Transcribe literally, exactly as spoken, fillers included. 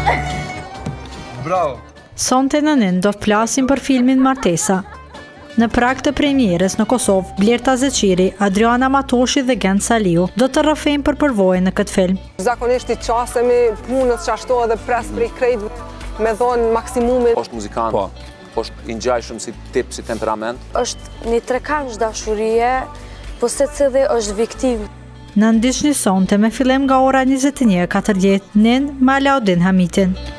Bravo! Sonte në nin do flasim për filmin Martesa. Në prag të premierës në Kosovë, Blerta Zeqiri, Adriana Matoshi dhe Gent Saliu do të rrëfejnë për përvojën në këtë film. Zakonisht i qasemi punës që ashtu edhe pres për i krejt me dhonë maksimumin. Është muzikant, po. Është i ngjajshëm si tip, si temperament. Është një trekanç dashurie, po se cili është viktim. Në ndiqni sonte me fillim nga ora njëzet e një e katërdhjetë, nin me Alaudin Hamitin.